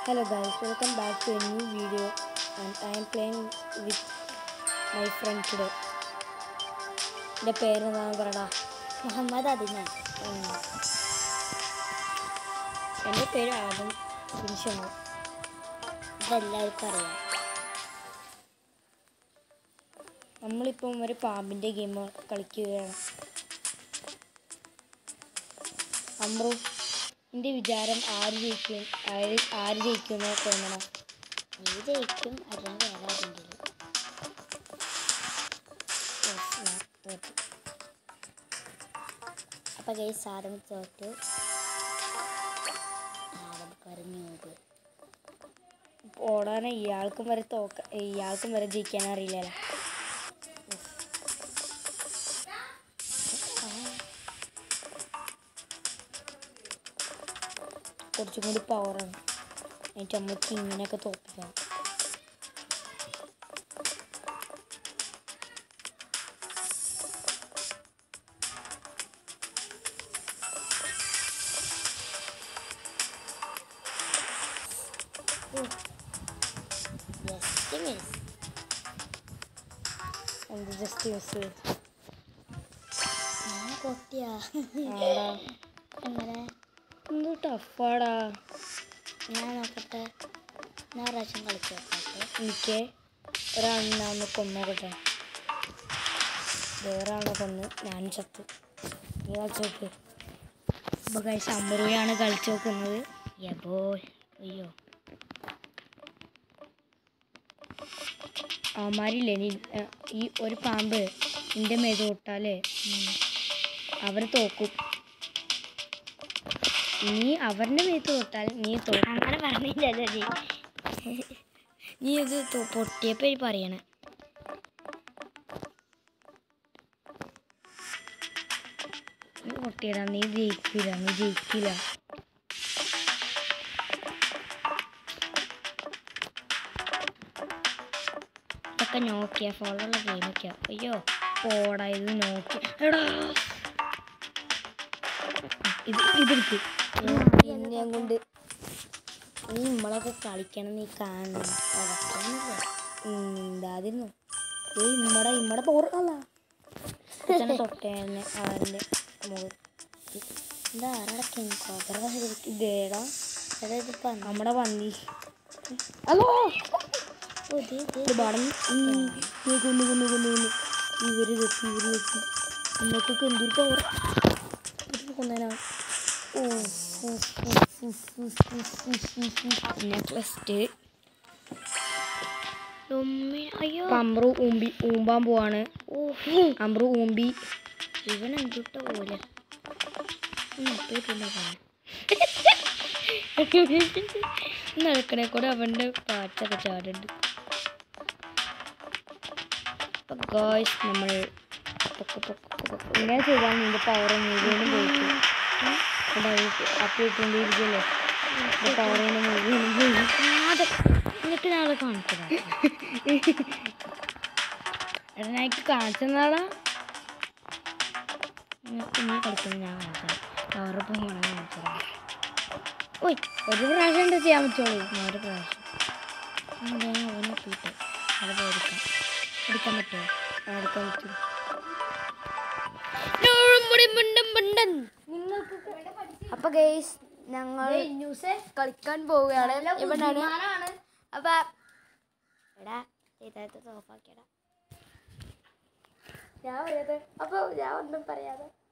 Hello guys, welcome back to a new video and I am playing with my friend today. The പേര് പറടാ മുഹമ്മദ് അദിനാൻ. എൻ്റെ പേര് ആദം ഫിനിഷാണ്. ഇതെല്ലാവർക്കും അറിയാം. നമ്മളിപ്പം ഒരു പാമ്പിൻ്റെ ഗെയിം കളിക്കുകയാണ്. അമ്രു, എൻ്റെ വിചാരം ആര് ജയിക്കുമെന്ന് തോന്നണം. നീ ജയിക്കും, അല്ലെങ്കിൽ വേറെ ആരെങ്കിലും. അപ്പം ഗൈസ് ആദം തോറ്റു. ആദം കരഞ്ഞു. ഓടാനെ ഇയാൾക്കും വരെ ജയിക്കാൻ അറിയില്ലല്ലോ. കുറച്ചും കൂടി പവറാണ്. എന്നിട്ട് നമ്മൾക്ക് ഇങ്ങനെയൊക്കെ തോപ്പിക്കാം. എന്ത് ജസ്റ്റ് മിസ് പൊട്ടിയാ എങ്ങനെ എന്ത് ടഫാടാ. ഞാൻ നോക്കട്ടെ. ഞാൻ പ്രാവശ്യം കളിച്ചു നോക്കട്ടെ. എനിക്ക് ഒരാളിനെ കൊന്നോക്കട്ടെ. വേറെ ആളെ കൊന്ന് ഞാൻ ചത്ത്. നീ കളിച്ച് നോക്ക്. അപ്പോൾ കഴിച്ച് അമ്പറുകയാണ് കളിച്ച് നോക്കുന്നത്. യബോ അയ്യോ അവന്മാരില്ലേ, ഈ ഒരു പാമ്പ് എൻ്റെ മേത് തൊട്ടാലേ അവർ തോക്കും. നീ അവരുടെ മേത്ത് തൊട്ടാൽ നീ തോക്കും. അങ്ങനെ പറഞ്ഞില്ലല്ലോ നീ ഇത് പൊട്ടിയപ്പോൾ പറയണേ. നീ പൊട്ടിയടാ, നീ ജയിക്കില്ല. ഇതൊക്കെ നോക്കിയാ ഫോളുള്ള ഗെയിമൊക്കെയാ. അയ്യോ പോടാ, ഇത് നോക്കി എടാ ഇതെടുക്ക്. ഞാൻ കൊണ്ട് നീ നമ്മളൊക്കെ കളിക്കണം, നീ കാണണം. എന്താതിരുന്നു ഇമ്മടെ പോറല്ല തൊട്ടേന്നെ അവൻ്റെ മുകളിൽ. എന്താ ആരടക്കം ഇതേടാ അതായത് നമ്മുടെ പന്നി. ഹലോ കൊന്നു ഇവര് തെറ്റി നമുക്കൊക്കെ എന്തൊരു പവർ കൊന്നേനാ. നെക്സ്റ്റ് അയ്യോ അമ്രു ഊമ്പാൻ പോവാണ്. അമ്രു ഊമ്പി. ഇവൻ എന്തുട്ട പോലെ നടക്കണേ കൂടെ അവൻ്റെ പാട്ടൊക്കെ ചാടുണ്ട്. അപ്പം ഗോയ്സ് നമ്മൾ ഇങ്ങനെ ചെയ്താൽ നിൻ്റെ പവർ മുഴുവനും പോയിട്ട് അപ്പിട്ടുകൊണ്ടിരിക്കല്ലേ. പവറിന് മുഴുവനും പോയി. എന്നിട്ട് നാളെ കാണിച്ചതാ. എടാ എനിക്ക് കാണിച്ചെന്നാടാ. നീ കളിക്കുന്നത് ഞാൻ കാണിച്ചത് പവറിപ്പം കാണിച്ചതാ. ഓയ് ഒരു പ്രാവശ്യം എന്താ ചെയ്യാൻ പറ്റുള്ളൂ. ഒരു പ്രാവശ്യം അവനെ പോയിട്ട് അത് പോയിരിക്കാം. എടുക്കാൻ പറ്റുമോ? എടുക്കാൻ പറ്റും. അപ്പൊ ഗൈസ് ഞങ്ങൾ കളിക്കാൻ പോവുകയാണ്. ഇവനാണ്. അപ്പൊ എടാ ചെയ്തത് സോഫാക്കിയടാ. ഞാൻ പറയാതെ. അപ്പൊ ഞാൻ ഒന്നും പറയാതെ